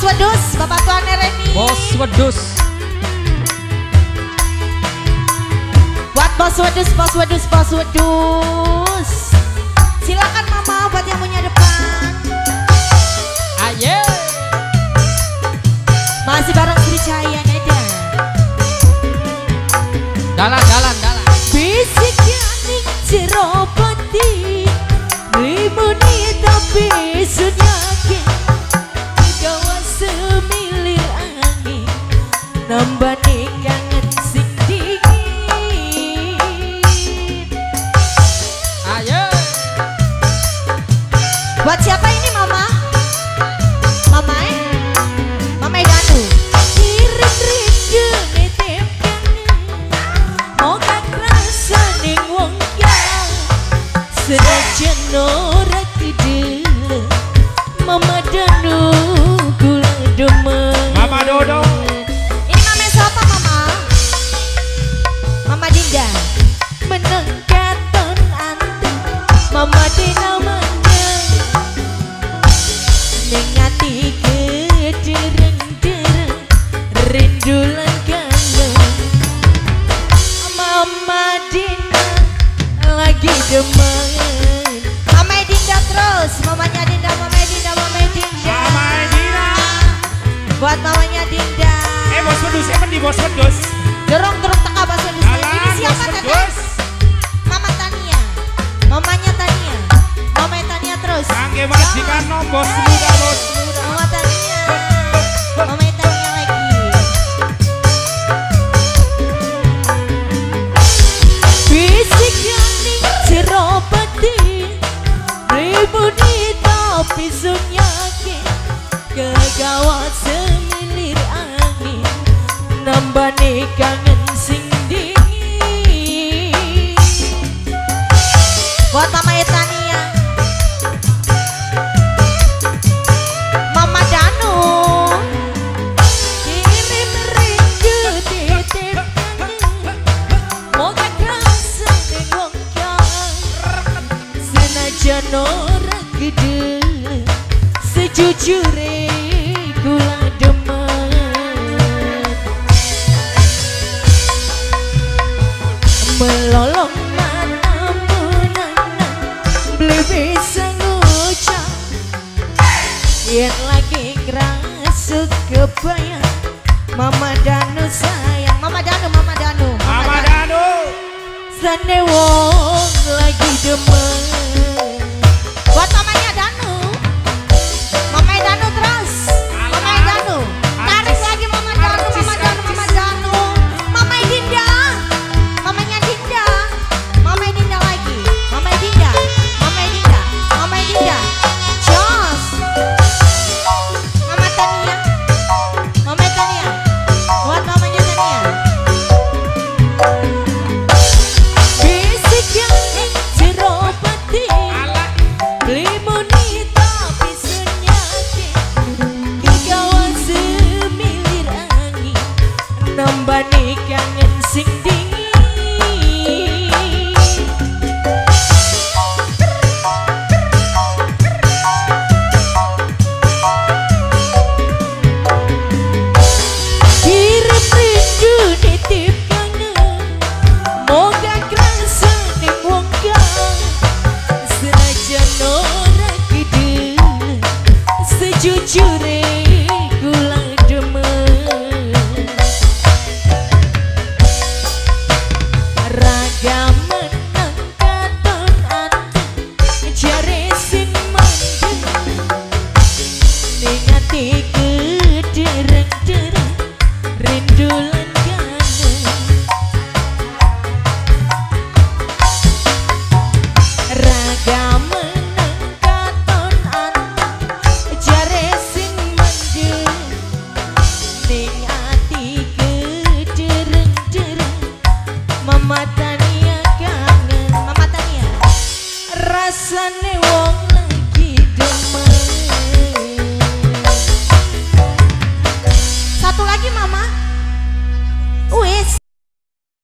Wedus, Bapak Tuan Reni. Bos Wedus. Buat Bos Wedus, Bos Wedus, Bos Wedus. Silakan Mama buat yang punya depan. Ayo. Masih bareng Sri Cahaya Neda. Dalan. Bisik yang jero pati, limuni tapi sunyakin. Gawa semilir angin, nambah nih kangen sing dingin. Ayo. Buat siapa ini Mama? Mama Mama Danu. Kirim rindu nitip kangen, moga kerasa ning wong yang senajan ora kidele. Mama Danu kula demen. Mama Dodo. Ini Mama siapa Mama? Mama Dinda. Meneng katon anteng, Mama Dina meneng. Ning ati kedereng-dereng, rindu lan kangen. Mama Dina lagi demen. Mama Dinda terus, mamanya Dinda, Mama Dinda, Mama Dinda. Mama Dina. Buat mamanya Dinda. Bos Wedus, di Bos Wedus. Dorong teka Bos Wedus. Ini siapa Teteh? Mama Tania. Mamanya Tania. Mama Tania terus. Angge majikan nom bos muda. Mama Tania. Mama Tania lagi. Bisik yang jero pati, ribuni tapi sunyakin. Kegawat semilir angin, nambah nih kangen sing dingin. Buat Mama Tania, Mama Danu. Kirim rindu titip kangen, moga kerasa ning wong yang senajan ora gedhe, sejujure kula demen. Melolong mata menanang, beli bisa ngucap yang lagi ngerasuk kebayang. Mama Danu sayang, Mama Danu, Mama Danu, Mama Danu. Sane wong lagi demen. Buat mamanya Danu, Mama Danu terus, Mama Danu. Tarik lagi Mama Danu, Mama Danu, Mama Danu. Mama Dinda, mamanya Dinda. Mama Dinda lagi, Mama Dinda, Mama Dinda, Mama Dinda. Jos. Mama Tania, Mama Tania. Buat mamanya Tania. Bisik yang jero pati, limuni tapi sunyakin. Kegawan semilir angin, nambah nih kangen sing dingin. Kirim rindu nitip kangen, moga kerasa ning wong yang senajan ora gedhe, sejujure kula demen. Raga meneng katon anteng, jare sing mandeng. Ning ati kedereng-dereng, rindu lan kangen. Raga meneng katon anteng, jare sing mandeng. Ning ati kedereng-dereng, Mama Tania kangen. Mama Tania, rasane wong lagi demen. Satu lagi Mama.